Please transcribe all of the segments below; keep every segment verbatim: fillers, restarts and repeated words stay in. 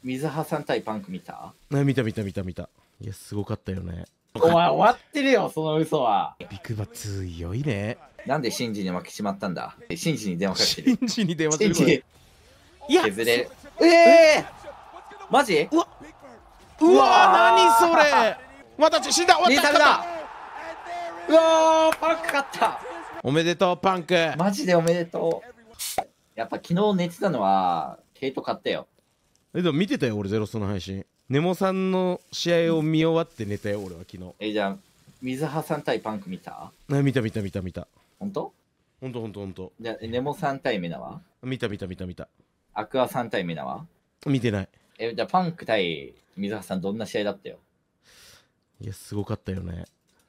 水葉さん対パンク見た？ あ、見た見た見た見た。いや、すごかったよね。 お前終わってるよ、その嘘は。 ビクバ強いね。 なんでシンジに負けちまったんだ？シンジに電話かけてる。 シンジに電話する。 シンジいや、 削れる。ええー、マジ？ うわうわ、何それ。また死んだ。 リーサルだ。うわー、パンク勝った。 おめでとうパンク。 マジでおめでとう。やっぱ昨日寝てたのはケイト買ったよ。 え、でも見てたよ俺、ゼロストの配信。ネモさんの試合を見終わって寝たよ俺は昨日。 え、じゃあ水葉さん対パンク見た？ あ、見た見た見た見た。 ほんと？ ほんとほんとほんと。 じゃあネモさん対メナは？ 見た見た見た見た。 アクアさん対メナは？ 見てない。 え、じゃあパンク対水葉さんどんな試合だったよ？ いや、すごかったよね。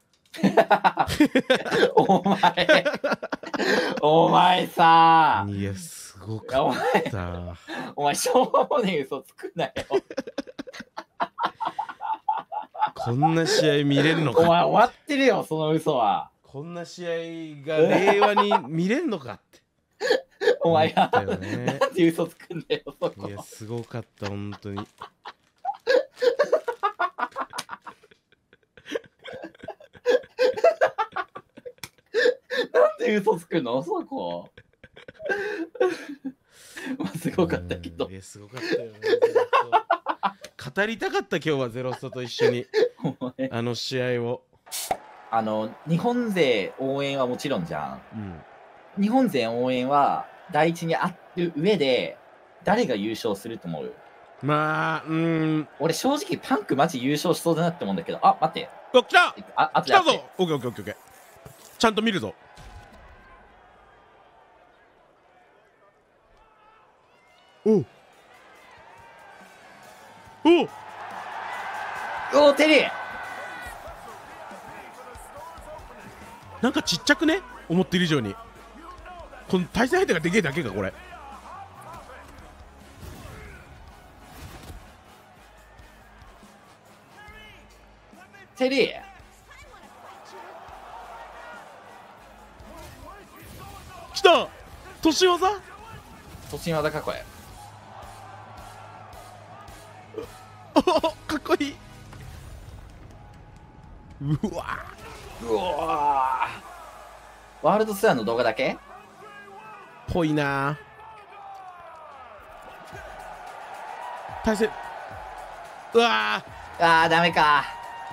お前お前さいや、すごかった。 お前しょうもねえ嘘つくなよ。 こんな試合見れるのか。 お前終わってるよ、その嘘は。 こんな試合が令和に見れるのかってお前が思ったよね。 なんで嘘つくんだよ、そこ。 いや、すごかった本当に。 なんで嘘つくの、そこ。まあすごかったけど。 いや、すごかったよね。語りたかった今日はゼロストと一緒にあの試合を。 あの日本勢応援はもちろんじゃん、 うん、 日本勢応援は第一にある上で誰が優勝すると思う？ まあ、うーん、 俺正直パンクマジ優勝しそうだなって思うんだけど。あ、待って、 あ、来たあ、あと来たぞ。オッケーオッケーオッケーオッケー。ちゃんと見るぞ。おうおうおお、テリーなんかちっちゃくね、思ってる以上に。この対戦相手がでけえだけかこれ。 テリー来た年技年技かこれ。 おかっこいい。うわうわー、ワールドツアーの動画だけぽいな。対戦、うわー、あーダメか。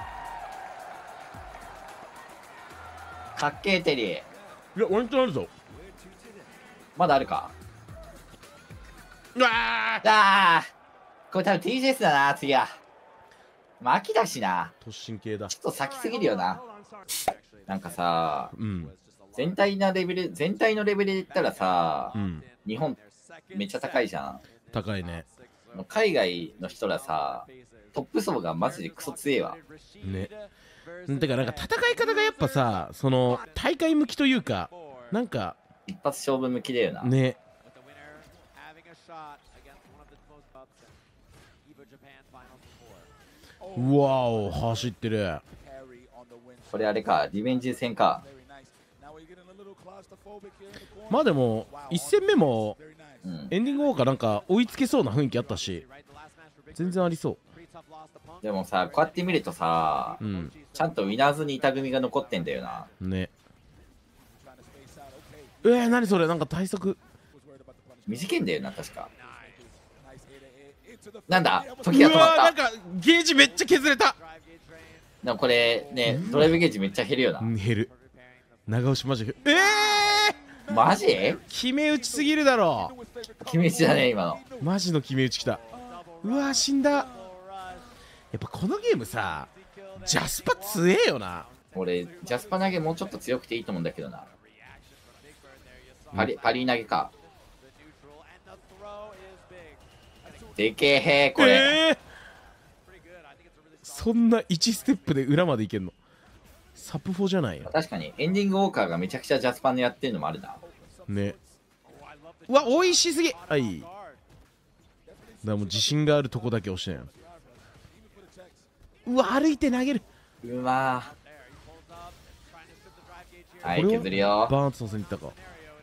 かっけえテリー。 いやワンチャンあるぞ。 まだあるか。 うわあー、これ多分 ティージェーエス だな次は。まあ秋だしな、 突進系だ。 ちょっと先すぎるよな。なんかさ、 うん、 全体なレベル、全体のレベルで言ったらさ、 うん、 日本めっちゃ高いじゃん。 高いね。 海外の人らさ、トップ層がマジでクソ強えわ。 ね。てかなんか戦い方がやっぱさ、その大会向きというか、なんか一発勝負向きだよな。 ね。うわお、走ってる。 これあれか、リベンジ戦か。 まあでもいち戦目もうん、 エンディングウォーカーなんか追いつけそうな雰囲気あったし、全然ありそでもさ、こうやって見るとさ、 う。うん、 ちゃんとウィナーズに板組が残ってんだよな。 ね。えー、何それ、なんか対策短いんだよな、確か。なんだ、時が止まった。 うわー、なんかゲージめっちゃ削れた。 でもこれね、ドライブゲージめっちゃ減るよな。 うん、減る。長押しマジ減る。ええー、 マジ決め打ちすぎるだろ。 決め打ちだね、今の。 マジの決め打ちきた。うわー、死んだ。やっぱこのゲームさ、ジャスパ強えよな。 俺、ジャスパ投げもうちょっと強くていいと思うんだけどな。パリ、パリ投げか。でけえ、これ。 えー、そんないちステップで裏までいけんの。サプフォじゃないよ。 確かに、エンディングウォーカーがめちゃくちゃジャスパンでやってるのもあるな。 ね。うわ、美味しすぎ。はい。だからもう自信があるとこだけ押してんよ。うわ、歩いて投げる。 うまー。はい、削るよ。 バーンとさせに行ったか。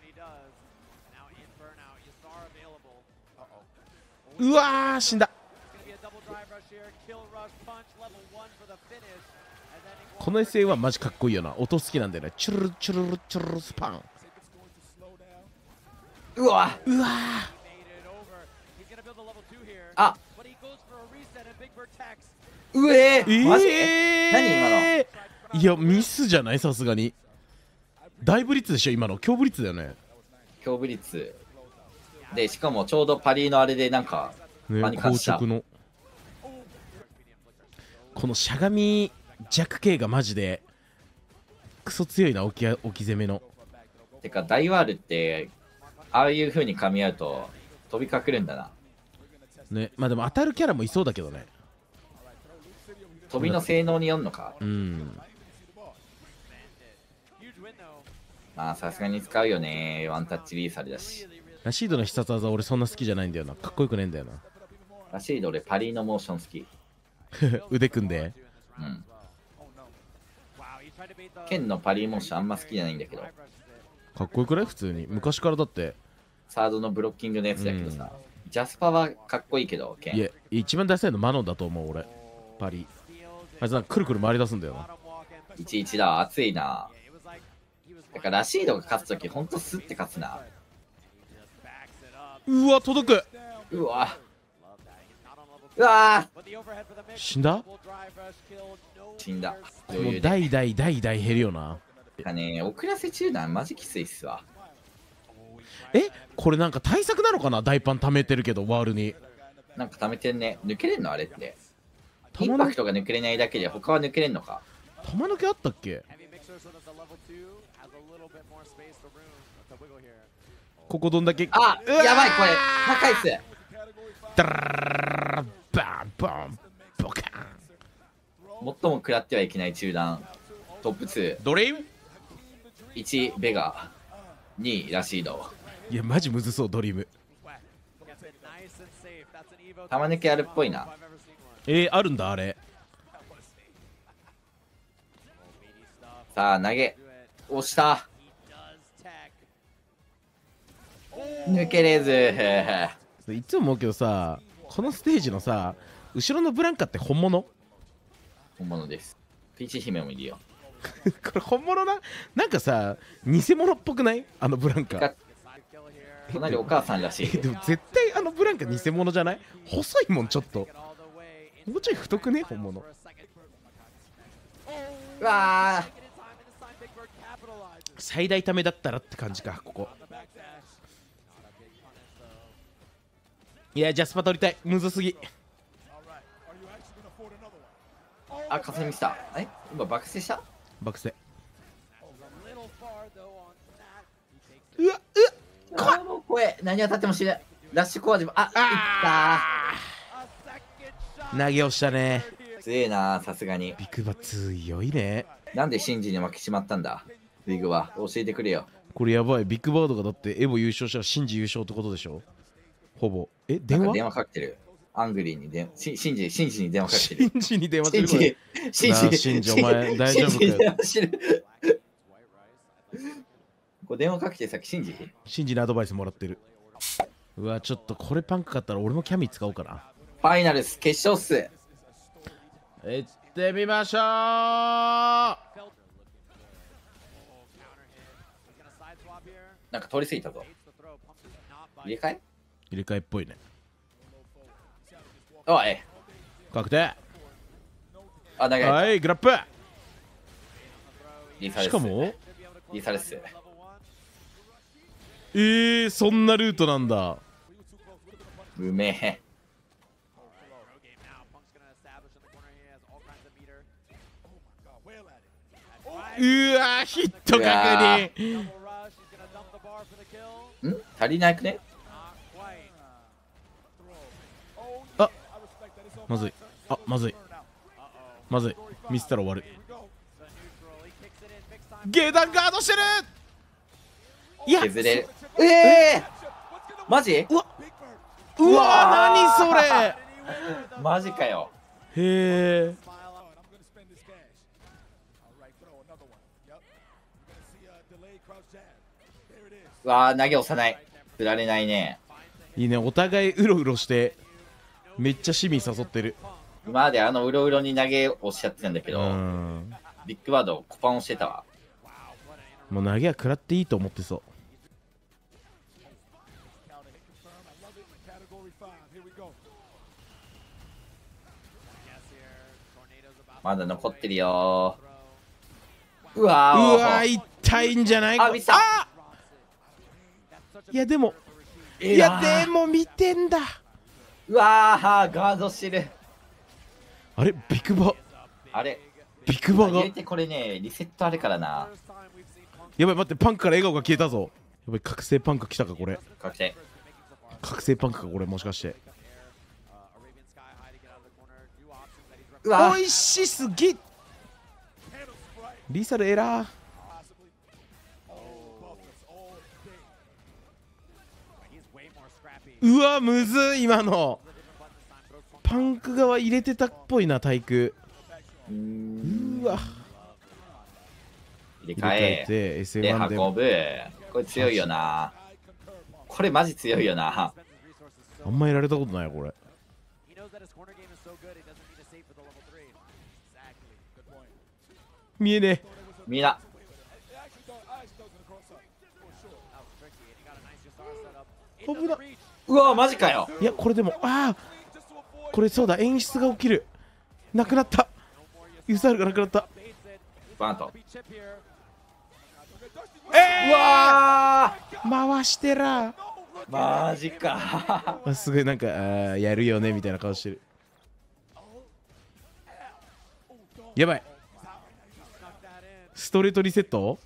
うわー、死んだ。 この エスエー はマジかっこいいよな。音好きなんだよね。チュルルチュルルチュルルスパン。 うわうわあうえー、 ーマジえー、 何今のいやミスじゃない？さすがに大ブリッツでしょ今の。強ブリッツだよね。 強ブリッツで、しかもちょうどパリのあれでなんかね、 パニカンした硬直のこのしゃがみ弱系がマジでクソ強いな。置き置き攻めの。 てかダイワールってああいう風に噛み合うと飛びかくるんだな。 ね、まあでも当たるキャラもいそうだけどね。 飛びの性能によんのか。 うん。 まあさすがに使うよね。ワンタッチリーサルだし。 ラシードの必殺技俺そんな好きじゃないんだよな。かっこよくねえんだよな。 ラシード俺パリのモーション好き。 腕組んで。 うん。剣のパリモーションあんま好きじゃないんだけど。 かっこよくない？普通に昔からだって。 サードのブロッキングのやつだけどさ、うん、ジャスパはかっこいいけど、剣。 いや、一番ダサいのマノンだと思う俺。パリ。あいつなんかくるくる回り出すんだよな。 いちいちだ、熱いな。だからラシードが勝つときほんとスッて勝つな。 うわ、届く。 うわうわ死んだ？ 死んだ。 もう代々代々減るよな。 かね、遅らせ中断マジきついっすわ。 え、これなんか対策なのかな？大パン溜めてるけどワールになんか溜めてんね。抜けれんのあれって。インパクトが抜けれないだけで他は抜けれんのか。 玉抜けあったっけ？ここどんだけ。 あ、やばいこれ高いっす。 ダラーバンバンボカン。 最も食らってはいけない中断トップツー。 ドリームいちベガ、にラシード。 いやマジむずそう。ドリーム玉抜けあるっぽいな。 えー、あるんだあれ。 さあ投げ押した。抜けれず。 いつも思うけどさ、このステージのさ後ろのブランカって本物？ 本物です。ピーチ姫もいるよ。 これ本物な。なんかさ偽物っぽくない？あのブランカ。 隣お母さんらしい。 でも絶対あのブランカ偽物じゃない？細いもんちょっと。もうちょい太くね本物。 うわー最大ためだったらって感じかここ。いやジャスパ取りたい。むずすぎ。 あ、かすみした。え今爆睡した？ 爆睡。うわうわ怖い。もう怖い。何当たっても死ぬ。ラッシュコアでもあいったー投げをしたね。 強えなさすがに。 ビッグバ強いね。 なんでシンジに負けちまったんだビッグは。教えてくれよ。 これやばい。ビッグバードがだってエボ優勝したらシンジ優勝ってことでしょほぼ。え電話電話かけてる。アングリーに電話。シンジ、シンジに電話かけてる。 シンジに電話する。 シンジ、シンジ、 シンジお前大丈夫かよ。 これ電話かけてさっきシンジシンジにアドバイスもらってる。うわちょっとこれパンク買ったら俺もキャミ使おうかな。 ファイナルス決勝っす。 行ってみましょう。 なんか通り過ぎたぞ。入れ替え入れ替えっぽいね。 おい確定。 あ、長い。 はいグラップ。 リーサレスしかもリーサレス。 えー、そんなルートなんだ。 うめえ。 うわヒット確認。 ん足りなくね。 あまずい。あまずいまずい。ミスったら終わる。下段ガードしてる。いや削れる。ええー、マジうわうわ何それ。 マジかよ。 へえ。 うわー投げ押さない。振られないね。 いいね。お互いうろうろしてめっちゃ市民誘ってる。 今まであのうろうろに投げをしちゃってたんだけうど、 ん。 ビッグバードコパンをしてたわ。 もう投げは食らっていいと思ってそう。 まだ残ってるよー。うわーうわー、痛いんじゃない？ あ、見た。 あいやでも、いいやでも見てんだ。 うわー、ガードしてる。 あれビッグバあれビッグバが言うてこれね、リセットあるからな。 やばい、待って、パンクから笑顔が消えたぞ。やばい、覚醒パンク来たかこれ。 確定。 覚醒パンクかこれ、もしかして。 うわおいしすぎ。リサルエラー。うわむずい。今のパンク側入れてたっぽいな。対空。うわ入れ替えて エスエでムワン で運ぶ。これ強いよな。これマジ強いよな。 あんまやられたことないよこれ。見えねえ。 みんな危な。 うわマジかよ。 いやこれでもああこれそうだ、演出が起きる。なくなった。ユサールがなくなった。 バンと。 えうわー、回してらーマジか。 あすごいなんかあーやるよねみたいな顔してる。やばい、ストレートリセット。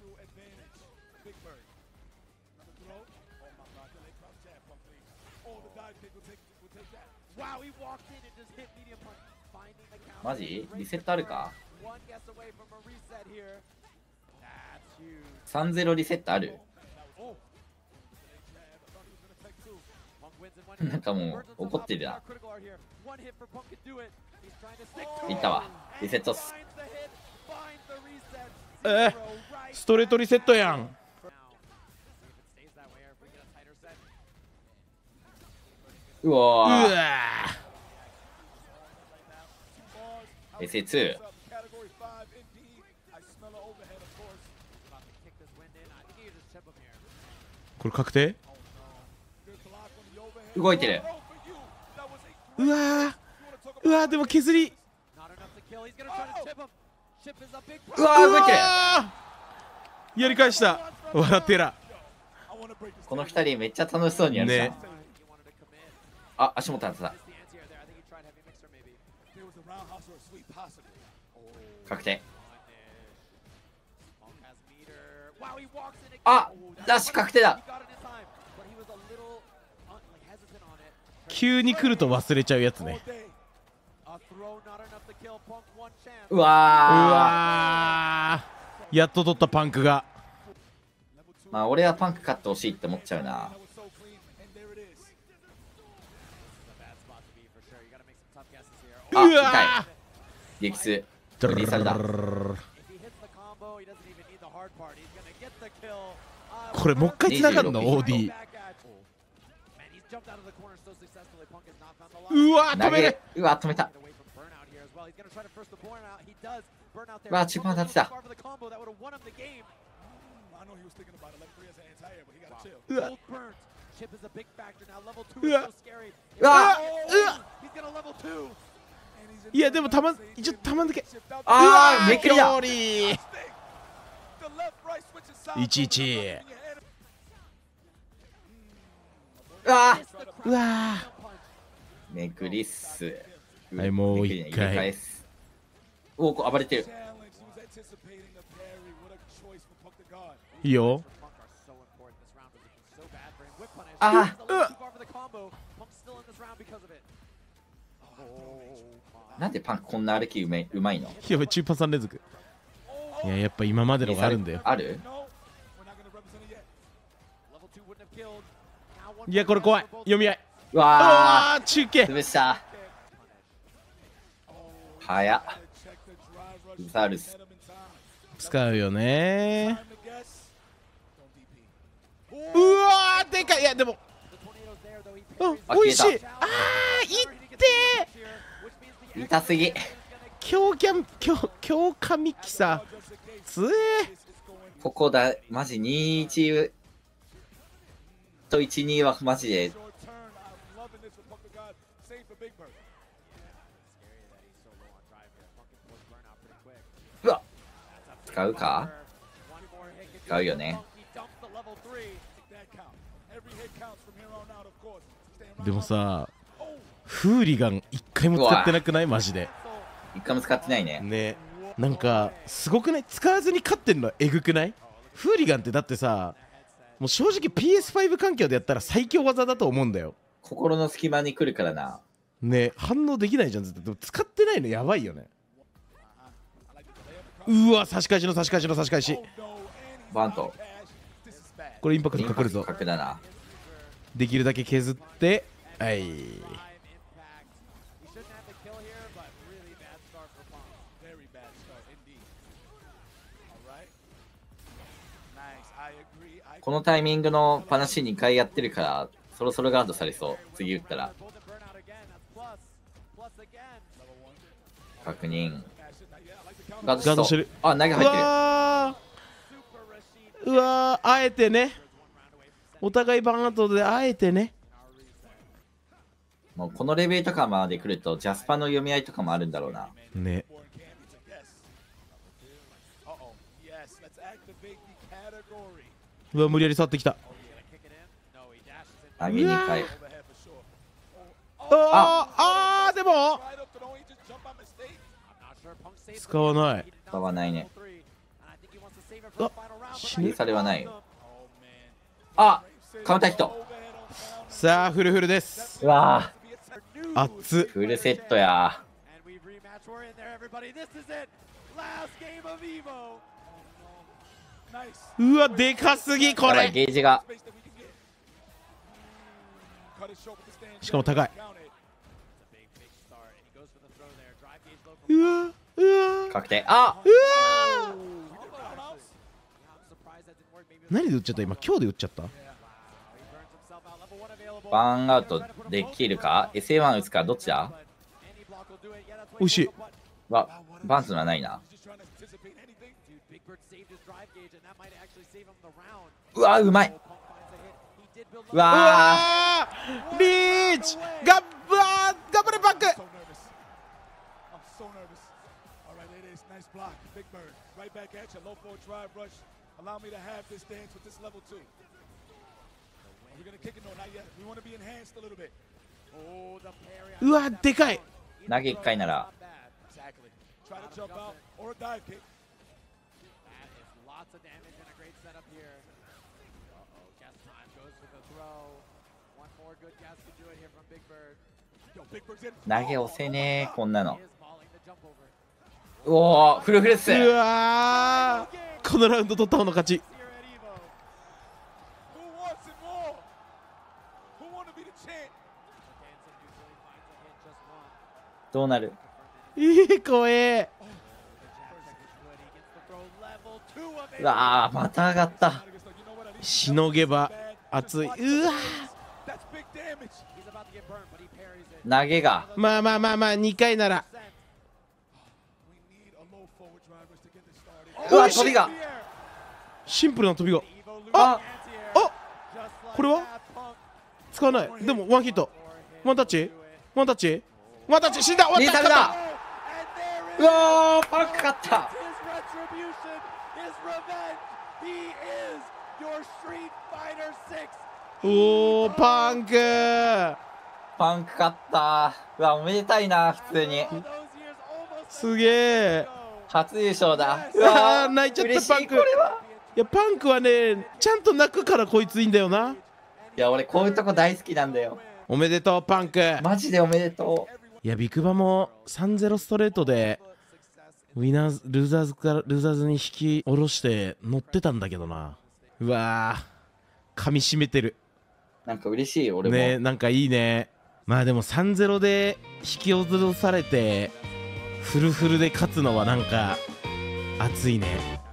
マジリセットあるか？ さんゼロ リセットある？なんかもう怒ってるな。いったわ。リセットっす。 えー、ストレートリセットやん。 うわうーわエスエーツー。 これ確定。 動いてる。 うわーうわーでも削り。 うわー動いてる。 やり返した。笑ってら。 この二人めっちゃ楽しそうにやるじゃん、 ね。 あ、足元当てた。確定。あ、ダッシュ確定だ。 急に来ると忘れちゃうやつね。 ううわわーやっと取ったパンクが。 ーまあ俺はパンク勝ってほしいって思っちゃうな。あ、 うわ痛い。激痛。 ーリーサルだ。 これもう一回繋がるの オーディー。うわー止める。 うわ止めた。うわチップマン立ってた。 うわうわうわいやでもたまちょっとたまんだけ。 あーめっきりだ。 いちいち。 うわうわめくりっす。 はいもう一回めくりね入れ替えっす。おお暴れてる。 いいよ。 あうわなんでパンクこんな歩きうめうまいの？ やばい中パンさん連続。いややっぱ今までのがあるんだよ。 ある？ いやこれ怖い。読み合い。 うわあ中継ー潰した。早っ。サウルス。 使うよね。うわーでかい。いやでもあ美味しい。あーいって痛すぎ。 強キャン強強神キサつえここだ、マジにいちといちにはマジで。うわ、使うか。使うよね。 でもさ、フーリガン一回も使ってなくない？マジで一回も使ってないね。 ね、なんかすごくない？使わずに勝ってんのえぐくない？フーリガンってだってさ、もう正直 ピーエスファイブ 環境でやったら最強技だと思うんだよ。 心の隙間に来るからな。 ね、反応できないじゃん。ずっとでも使ってないのやばいよね。うわ、差し返しの差し返しの差し返し。 バント。 これインパクトかかるぞ。 角だな。 できるだけ削って、はい。 このタイミングの話にかいやってるからそろそろガードされそう。次打ったら確認。ガードしてる。あ、投げ入ってる。 うわー、うわー、あえてね、お互いバンアウトであえてね。 もうこのレベルとかまで来るとジャスパの読み合いとかもあるんだろうな。 ね。うわ、無理やり触ってきた。 投げにかい。 ああー、でも使わない。 使わないね。 あ、死ぬ。 それはないよ。あ、カウンターヒット。 さあフルフルです。 うわー、熱っ。 フルセットや。 うわ、でかすぎこれ。 ゲージが。 しかも高い。うわうわ確定。あ、 うわ何で打っちゃった？今今日で打っちゃった？ バーンアウトできるか？ エスエーワン 打つか？どっちだ？ おいしい。 わ、バーンズはないな。うわ、うまい。うわー、リーチが、うわー、頑張れバック。うわ、でかい。 投げいっかいなら。投げ押せねえ、こんなの。うおー、フルフルっす。 うわー、このラウンド取った方の勝ち。 どうなる？ いい声。 うわー、また上がった。 しのげば熱い。うわ投げが。 まあまあまあまあにかいなら。 うわ、飛びが。 シンプルな飛びが。ああ、これは使わない。でもワンヒット、ワンタッチ、ワンタッチ、ワンタッチ、死んだ。終わった。 だ。うわー、パンク勝った。 おお、パンクパンク勝った。うわ、おめでたいな。普通にすげえ。 初優勝だ。 うわー、泣いちゃったパンク。 これは。 いや、パンクはね、ちゃんと泣くからこいついいんだよな。 いや、俺こういうとこ大好きなんだよ。 おめでとうパンク。 マジでおめでとう。 いや、ビクバも さんたいゼロ ストレートでウィナーズルーザーズからルーザーズに引き下ろして乗ってたんだけどな。うわー、噛みしめてる。 なんか嬉しいよ俺もね。なんかいいね。まあでも さんたいゼロ で引き落とされてフルフルで勝つのはなんか熱いね。